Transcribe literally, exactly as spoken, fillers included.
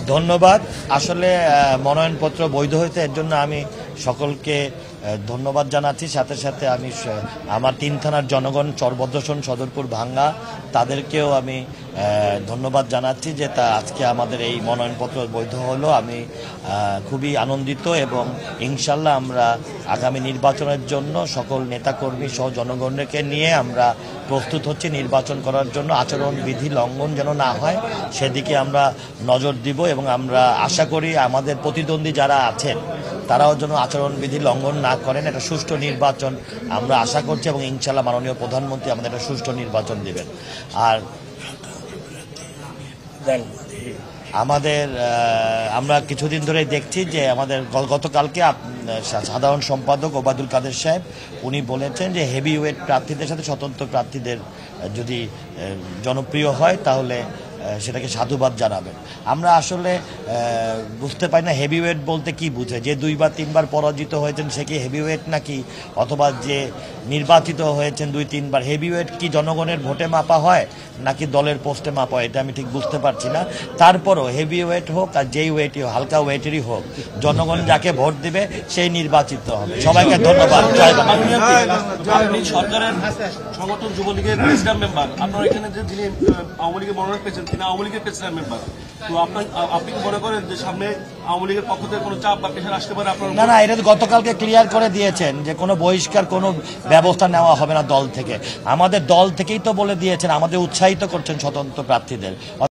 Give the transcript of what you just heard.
ধন্যবাদ। আসলে মনোনয়নপত্র বৈধ হয়েছে, এর জন্য আমি সকলকে ধন্যবাদ জানাচ্ছি। সাথে সাথে আমি আমার তিন থানার জনগণ, চরভদ্রসন, সদরপুর, ভাঙ্গা, তাদেরকেও আমি ধন্যবাদ জানাচ্ছি যে তা আজকে আমাদের এই মনোনয়নপত্র বৈধ হলো। আমি খুবই আনন্দিত এবং ইনশাল্লাহ আমরা আগামী নির্বাচনের জন্য সকল নেতাকর্মী সহ জনগণকে নিয়ে আমরা প্রস্তুত হচ্ছি নির্বাচন করার জন্য। আচরণবিধি লঙ্ঘন যেন না হয় সেদিকে আমরা নজর দিব এবং আমরা আশা করি আমাদের প্রতিদ্বন্দ্বী যারা আছেন তারাও যেন আচরণবিধি লঙ্ঘন না করেন। একটা সুষ্ঠু নির্বাচন আমরা আশা করছি এবং ইনশাল্লাহ মাননীয় প্রধানমন্ত্রী আমাদের একটা সুষ্ঠু নির্বাচন দিবেন। আর আমাদের আমরা কিছুদিন ধরে দেখছি যে আমাদের গতকালকে সাধারণ সম্পাদক ওবায়দুল কাদের সাহেব উনি বলেছেন যে হেভি ওয়েট প্রার্থীদের সাথে স্বতন্ত্র প্রার্থীদের যদি জনপ্রিয় হয় তাহলে সেটাকে সাধুবাদ জানাবেন। আমরা আসলে বুঝতে পারি না হেভি ওয়েট বলতে কি বুঝে, যে দুইবার তিনবার পরাজিত হয়েছেন সে কি হেভি ওয়েট নাকি, অথবা যে নির্বাচিত হয়েছেন দুই তিনবার, হেভি ওয়েট কি জনগণের ভোটে মাপা হয় নাকি দলের পোস্টে মাপা হয়, এটা আমি ঠিক বুঝতে পারছি না। তারপরও হেভি ওয়েট হোক আর যেই ওয়েটই হোক, হালকা ওয়েটেরই হোক, জনগণ যাকে ভোট দেবে সেই নির্বাচিত হবে। সবাইকে ধন্যবাদ। সরকারের সংগঠন যুবলীগের প্রেসিডেন্ট মেম্বার, আপনার এখানে যে যিনি আওয়ামী লীগের মনোনয়ন পেয়েছেন তিনি আওয়ামী লীগের প্রেসিডেন্ট মেম্বার, তো আপনার আপনি কি মনে করেন যে সামনে আওয়ামী লীগের পক্ষ থেকে কোনো চাপ বা প্রেশার আসতে পারে আপনার? না না, এটা গতকালকে ক্লিয়ার করে দিয়েছেন যে কোনো বহিষ্কার কোনো ব্যবস্থা নেওয়া হবে না দল থেকে। আমাদের দল থেকেই তো বলে দিয়েছেন, আমাদের উৎসাহিত করছেন স্বতন্ত্র প্রার্থীদের।